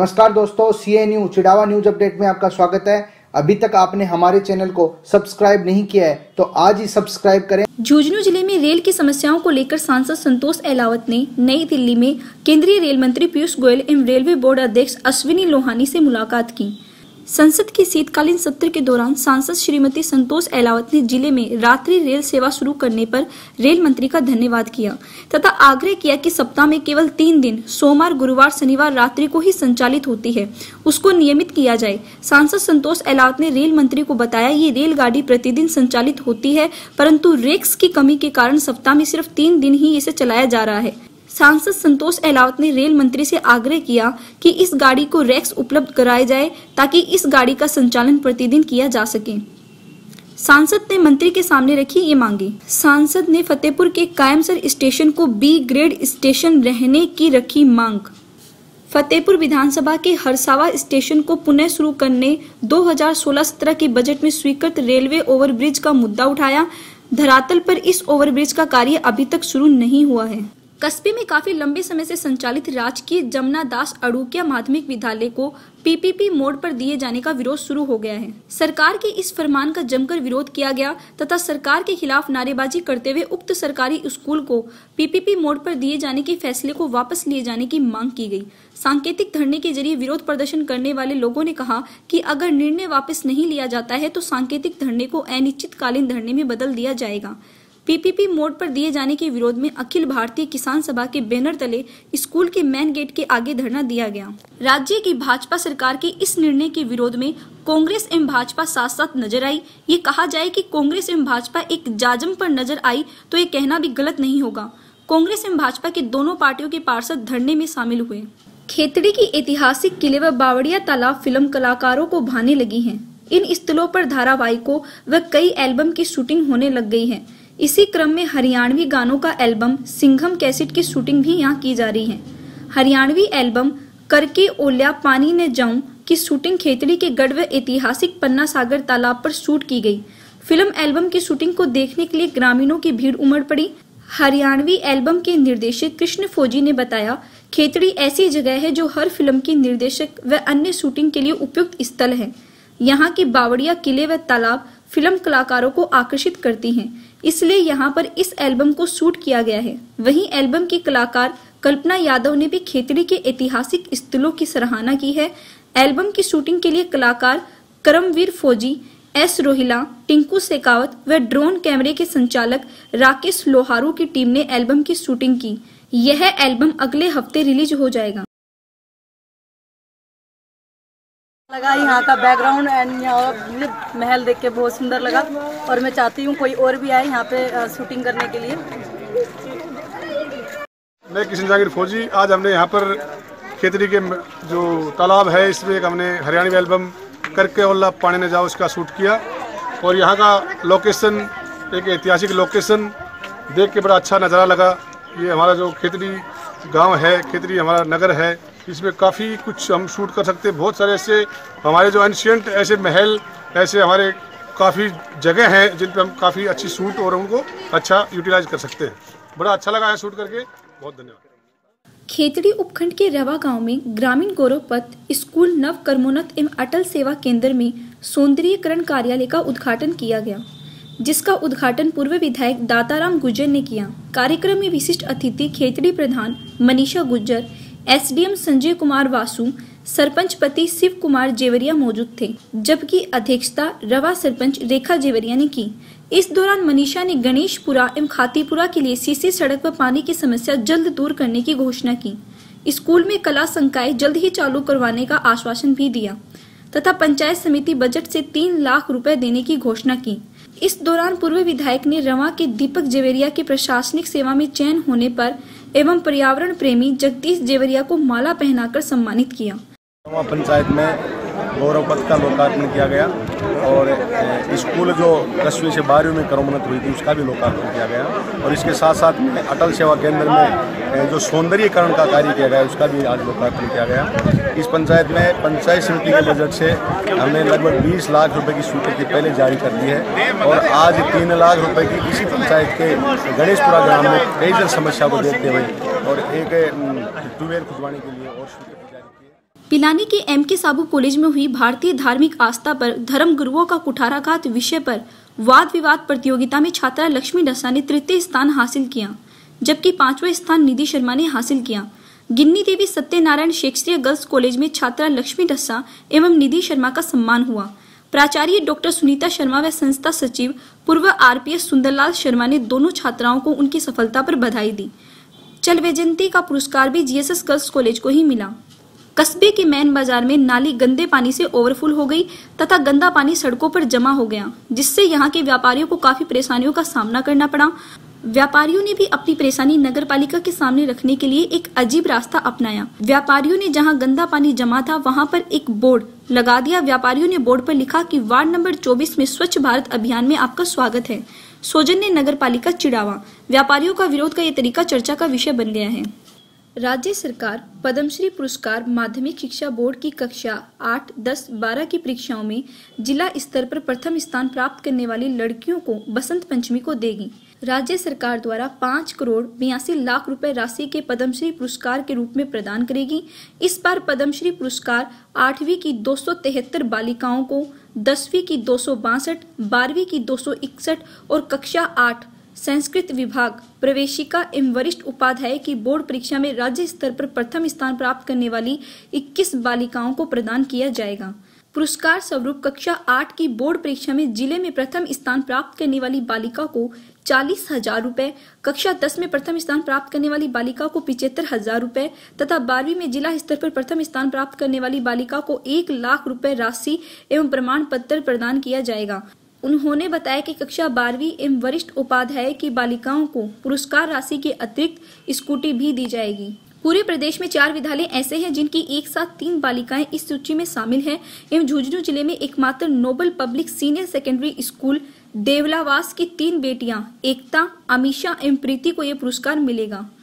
नमस्कार दोस्तों, CNU Chirawa news update में आपका स्वागत है। अभी तक आपने हमारे चैनल को सब्सक्राइब नहीं किया है तो आज ही सब्सक्राइब करें। झुंझुनू जिले में रेल की समस्याओं को लेकर सांसद संतोष अहलावत ने नई दिल्ली में केंद्रीय रेल मंत्री पीयूष गोयल एवं रेलवे बोर्ड अध्यक्ष अश्विनी लोहानी से मुलाकात की। संसद के शीतकालीन सत्र के दौरान सांसद श्रीमती संतोष अहलावत ने जिले में रात्रि रेल सेवा शुरू करने पर रेल मंत्री का धन्यवाद किया तथा आग्रह किया कि सप्ताह में केवल 3 दिन सोमवार, गुरुवार, शनिवार रात्रि को ही संचालित होती है, उसको नियमित किया जाए। सांसद संतोष अहलावत ने रेल मंत्री को बताया, ये रेलगाड़ी प्रतिदिन संचालित होती है, परंतु रेक्स की कमी के कारण सप्ताह में सिर्फ 3 दिन ही इसे चलाया जा रहा है। सांसद संतोष अहलावत ने रेल मंत्री से आग्रह किया कि इस गाड़ी को रैक्स उपलब्ध कराए जाए ताकि इस गाड़ी का संचालन प्रतिदिन किया जा सके। सांसद ने मंत्री के सामने रखी ये मांगे। सांसद ने फतेहपुर के कायमसर स्टेशन को B ग्रेड स्टेशन रहने की रखी मांग। फतेहपुर विधानसभा के हरसावा स्टेशन को पुनः शुरू करने 2016-17 के बजट में स्वीकृत रेलवे ओवरब्रिज का मुद्दा उठाया। धरातल पर इस ओवरब्रिज का कार्य अभी तक शुरू नहीं हुआ है। कस्बे में काफी लंबे समय से संचालित राजकीय जमुना दास अड़ूकिया माध्यमिक विद्यालय को PPP मोड पर दिए जाने का विरोध शुरू हो गया है। सरकार के इस फरमान का जमकर विरोध किया गया तथा सरकार के खिलाफ नारेबाजी करते हुए उक्त सरकारी स्कूल को PPP मोड पर दिए जाने के फैसले को वापस लिए जाने की मांग की गई। सांकेतिक धरने के जरिए विरोध प्रदर्शन करने वाले लोगों ने कहा कि अगर निर्णय वापस नहीं लिया जाता है तो सांकेतिक धरने को अनिश्चितकालीन धरने में बदल दिया जाएगा। PPP मोड पर दिए जाने के विरोध में अखिल भारतीय किसान सभा के बैनर तले स्कूल के मेन गेट के आगे धरना दिया गया। राज्य की भाजपा सरकार के इस निर्णय के विरोध में कांग्रेस एवं भाजपा साथ साथ नजर आई। ये कहा जाए कि कांग्रेस एवं भाजपा एक जाजम पर नजर आई तो ये कहना भी गलत नहीं होगा। कांग्रेस एवं भाजपा के दोनों पार्टियों के पार्षद धरने में शामिल हुए। खेतड़ी की ऐतिहासिक किले व बावड़िया तालाब फिल्म कलाकारों को भाने लगी है। इन स्थलों पर धारावाहिकों व कई एल्बम की शूटिंग होने लग गई है। इसी क्रम में हरियाणवी गानों का एल्बम सिंघम कैसेट की शूटिंग भी यहाँ की जा रही है। हरियाणवी एल्बम करके ओल्या पानी ने जाऊं की शूटिंग खेतड़ी के गढ़ व ऐतिहासिक पन्ना सागर तालाब पर शूट की गई। फिल्म एल्बम की शूटिंग को देखने के लिए ग्रामीणों की भीड़ उमड़ पड़ी। हरियाणवी एल्बम के निर्देशक कृष्ण फौजी ने बताया, खेतड़ी ऐसी जगह है जो हर फिल्म के निर्देशक व अन्य शूटिंग के लिए उपयुक्त स्थल है। यहाँ के बावड़िया किले व तालाब फिल्म कलाकारों को आकर्षित करती हैं, इसलिए यहाँ पर इस एल्बम को शूट किया गया है। वहीं एल्बम की कलाकार कल्पना यादव ने भी खेतड़ी के ऐतिहासिक स्थलों की सराहना की है। एल्बम की शूटिंग के लिए कलाकार करमवीर फौजी, S रोहिला, टिंकू शेखावत व ड्रोन कैमरे के संचालक राकेश लोहारू की टीम ने एल्बम की शूटिंग की। यह एल्बम अगले हफ्ते रिलीज हो जाएगा। लगा यहाँ का बैकग्राउंड एंड यहाँ महल देख के बहुत सुंदर लगा और मैं चाहती हूँ कोई और भी आए यहाँ पे शूटिंग करने के लिए। मैं किशन जागीर फौजी। आज हमने यहाँ पर खेतड़ी के जो तालाब है इसमें एक हमने हरियाणवी एल्बम करके ओला पानी ने जाओ उसका शूट किया और यहाँ का लोकेशन एक ऐतिहासिक लोकेशन देख के बड़ा अच्छा नज़ारा लगा। ये हमारा जो खेतड़ी गांव है, खेतड़ी हमारा नगर है, इसमें काफ़ी कुछ हम शूट कर सकते हैं। बहुत सारे ऐसे हमारे जो एंशियंट ऐसे महल, ऐसे हमारे काफ़ी जगह हैं जिन पे हम काफ़ी अच्छी शूट और उनको अच्छा यूटिलाइज कर सकते हैं। बड़ा अच्छा लगा है शूट करके। बहुत धन्यवाद। खेतड़ी उपखंड के रवा गांव में ग्रामीण गौरव पथ स्कूल नव कर्मोन्नत एवं अटल सेवा केंद्र में सौंदर्यीकरण कार्यालय का उद्घाटन किया गया, जिसका उद्घाटन पूर्व विधायक दाताराम गुर्जर ने किया। कार्यक्रम में विशिष्ट अतिथि खेतड़ी प्रधान मनीषा गुर्जर, SDM संजय कुमार वासु, सरपंच पति शिव कुमार जेवरिया मौजूद थे, जबकि अध्यक्षता रवा सरपंच रेखा जेवरिया ने की। इस दौरान मनीषा ने गणेशपुरा एवं खातीपुरा के लिए सीसी सड़क व पानी की समस्या जल्द दूर करने की घोषणा की। स्कूल में कला संकाय जल्द ही चालू करवाने का आश्वासन भी दिया तथा पंचायत समिति बजट से 3 लाख रुपए देने की घोषणा की। इस दौरान पूर्व विधायक ने रवा के दीपक जेवरिया के प्रशासनिक सेवा में चयन होने पर एवं पर्यावरण प्रेमी जगदीश जेवरिया को माला पहनाकर सम्मानित किया। रवा पंचायत में गौरव पथ का लोकार्पण किया गया और स्कूल जो 10वीं से 12वीं में क्रमोन्नत हुई थी उसका भी लोकार्पण किया गया और इसके साथ साथ में अटल सेवा केंद्र में जो सौंदर्यीकरण का कार्य किया गया उसका भी आज लोकार्पण किया गया। इस पंचायत में पंचायत समिति के बजट से हमने लगभग 20 लाख रुपए की स्वीकृति पहले जारी कर दी है और आज 3 लाख रुपए की इसी पंचायत के गणेशपुरा ग्राम में पेयजल समस्या को देखते हुए और एक ट्यूबवेल खुदवाने के लिए और स्वीकृति जारी की है। पिलानी के M.K. साबू कॉलेज में हुई भारतीय धार्मिक आस्था पर धर्म गुरुओं का कुठाराघात विषय पर वाद विवाद प्रतियोगिता में छात्रा लक्ष्मी डस्सा ने तृतीय स्थान हासिल किया, जबकि 5वां स्थान निधि शर्मा ने हासिल किया। Ginni Devi Satyanarayan Shakespeare girls college में छात्रा लक्ष्मी डस्सा एवं निधि शर्मा का सम्मान हुआ। प्राचार्य डॉक्टर सुनीता शर्मा व संस्था सचिव पूर्व RPS सुंदरलाल शर्मा ने दोनों छात्राओं को उनकी सफलता पर बधाई दी। चल वैजयंती का पुरस्कार भी GSS गर्ल्स कॉलेज को ही मिला। कस्बे के मैन बाजार में नाली गंदे पानी से ओवरफुल हो गई तथा गंदा पानी सड़कों पर जमा हो गया, जिससे यहां के व्यापारियों को काफी परेशानियों का सामना करना पड़ा। व्यापारियों ने भी अपनी परेशानी नगर पालिका के सामने रखने के लिए एक अजीब रास्ता अपनाया। व्यापारियों ने जहां गंदा पानी जमा था वहां पर एक बोर्ड लगा दिया। व्यापारियों ने बोर्ड पर लिखा कि वार्ड नंबर 24 में स्वच्छ भारत अभियान में आपका स्वागत है। सौजन्य नगर पालिका चिड़ावा। व्यापारियों का विरोध का ये तरीका चर्चा का विषय बन गया है। राज्य सरकार पद्मश्री पुरस्कार माध्यमिक शिक्षा बोर्ड की कक्षा 8, 10, 12 की परीक्षाओं में जिला स्तर पर प्रथम स्थान प्राप्त करने वाली लड़कियों को बसंत पंचमी को देगी। राज्य सरकार द्वारा 5 करोड़ 82 लाख रुपए राशि के पद्मश्री पुरस्कार के रूप में प्रदान करेगी। इस बार पद्मश्री पुरस्कार 8वीं की 273 बालिकाओं को, 10वीं की 262, 12वीं की 261 और कक्षा 8 संस्कृत विभाग प्रवेशिका एवं वरिष्ठ उपाध्याय की बोर्ड परीक्षा में राज्य स्तर पर प्रथम स्थान प्राप्त करने वाली 21 बालिकाओं को प्रदान किया जाएगा। पुरस्कार स्वरूप कक्षा 8 की बोर्ड परीक्षा में जिले में प्रथम स्थान प्राप्त करने वाली बालिका को 40,000 रुपए, कक्षा 10 में प्रथम स्थान प्राप्त करने वाली बालिका को 75,000 रुपए तथा 12वीं में जिला स्तर पर प्रथम स्थान प्राप्त करने वाली बालिका को 1 लाख रुपए राशि एवं प्रमाण पत्र प्रदान किया जाएगा। उन्होंने बताया कि कक्षा 12वीं एवं वरिष्ठ उपाध्याय की बालिकाओं को पुरस्कार राशि के अतिरिक्त स्कूटी भी दी जाएगी। पूरे प्रदेश में 4 विद्यालय ऐसे हैं जिनकी एक साथ 3 बालिकाएं इस सूची में शामिल हैं एवं झुंझुनू जिले में एकमात्र noble public senior secondary school Devlawas की 3 बेटियां एकता, अमीशा एवं प्रीति को यह पुरस्कार मिलेगा।